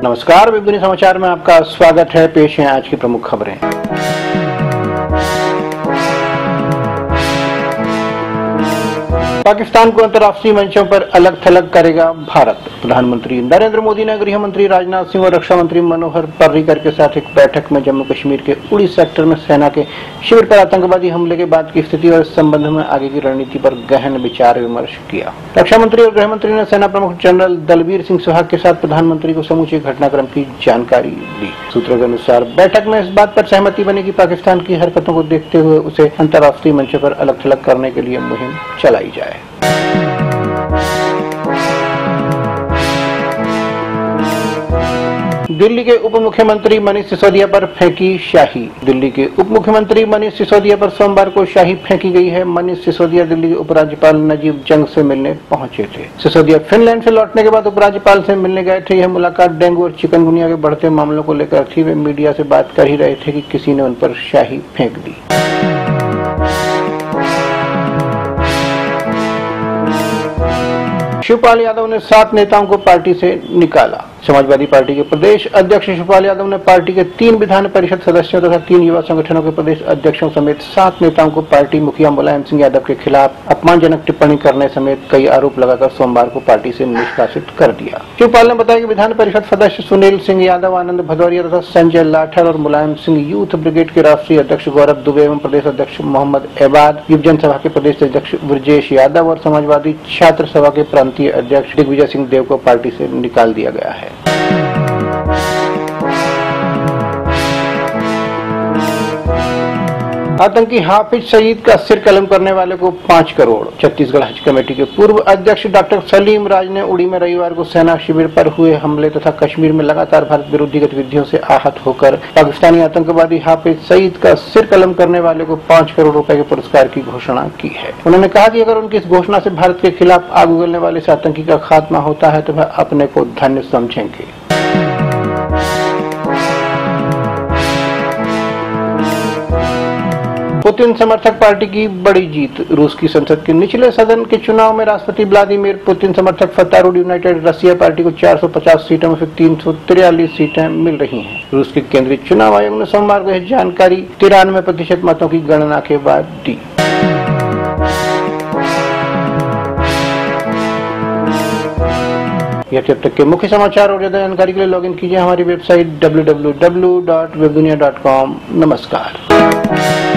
नमस्कार, वेब दुनिया समाचार में आपका स्वागत है। पेश है आज की प्रमुख खबरें। पाकिस्तान को अंतर्राष्ट्रीय मंचों पर अलग थलग करेगा भारत। प्रधानमंत्री नरेंद्र मोदी ने गृह मंत्री राजनाथ सिंह और रक्षा मंत्री मनोहर पर्रिकर के साथ एक बैठक में जम्मू कश्मीर के उड़ी सेक्टर में सेना के शिविर पर आतंकवादी हमले के बाद की स्थिति और इस संबंध में आगे की रणनीति पर गहन विचार विमर्श किया। रक्षा मंत्री और गृह मंत्री ने सेना प्रमुख जनरल दलबीर सिंह सुहाग के साथ प्रधानमंत्री को समूचे घटनाक्रम की जानकारी दी। सूत्रों के अनुसार बैठक में इस बात पर सहमति बनी कि पाकिस्तान की हरकतों को देखते हुए उसे अंतर्राष्ट्रीय मंचों पर अलग थलग करने के लिए मुहिम चलाई जाए। दिल्ली के उप मुख्यमंत्री मनीष सिसोदिया पर फेंकी शाही। दिल्ली के उप मुख्यमंत्री मनीष सिसोदिया पर सोमवार को शाही फेंकी गई है। मनीष सिसोदिया दिल्ली के उपराज्यपाल नजीब जंग से मिलने पहुंचे थे। सिसोदिया फिनलैंड से लौटने के बाद उपराज्यपाल से मिलने गए थे। यह मुलाकात डेंगू और चिकनगुनिया के बढ़ते मामलों को लेकर थी। वे मीडिया से बात कर ही रहे थे कि किसी ने उन पर शाही फेंक दी। शिवपाल यादव ने 7 नेताओं को पार्टी से निकाला। समाजवादी पार्टी के प्रदेश अध्यक्ष शिवपाल यादव ने पार्टी के 3 विधान परिषद सदस्यों तथा 3 युवा संगठनों के प्रदेश अध्यक्षों समेत 7 नेताओं को पार्टी मुखिया मुलायम सिंह यादव के खिलाफ अपमानजनक टिप्पणी करने समेत कई आरोप लगाकर सोमवार को पार्टी से निष्कासित कर दिया। शिवपाल ने बताया कि विधान परिषद सदस्य सुनील सिंह यादव, आनंद भदौरिया तथा संजय लाठर और मुलायम सिंह यूथ ब्रिगेड के राष्ट्रीय अध्यक्ष गौरव दुबे एवं प्रदेश अध्यक्ष मोहम्मद एबाद, युवजन सभा के प्रदेश अध्यक्ष ब्रजेश यादव और समाजवादी छात्र सभा के प्रांतीय अध्यक्ष दिग्विजय सिंह देव को पार्टी से निकाल दिया गया है। आतंकी हाफिज सईद का सिर कलम करने वाले को 5 करोड़। छत्तीसगढ़ हज कमेटी के पूर्व अध्यक्ष डॉक्टर सलीम राज ने उड़ी में रविवार को सेना शिविर पर हुए हमले तथा कश्मीर में लगातार भारत विरोधी गतिविधियों से आहत होकर पाकिस्तानी आतंकवादी हाफिज सईद का सिर कलम करने वाले को 5 करोड़ रुपए के पुरस्कार की घोषणा की है। उन्होंने कहा कि अगर उनकी इस घोषणा से भारत के खिलाफ आग उगलने वाले इस आतंकी का खात्मा होता है तो वह अपने को धन्य समझेंगे। पुतिन समर्थक पार्टी की बड़ी जीत। रूस की संसद के निचले सदन के चुनाव में राष्ट्रपति व्लादिमीर पुतिन समर्थक फतारूड यूनाइटेड रसिया पार्टी को 450 सीटों में से 343 सीटें मिल रही हैं। रूस के केंद्रीय चुनाव आयोग ने सोमवार को यह जानकारी 93% मतों की गणना के बाद दी। यह अब तक के मुख्य समाचार और ज्यादा जानकारी के लिए लॉगिन कीजिए हमारी वेबसाइट www.webdunia.com। नमस्कार।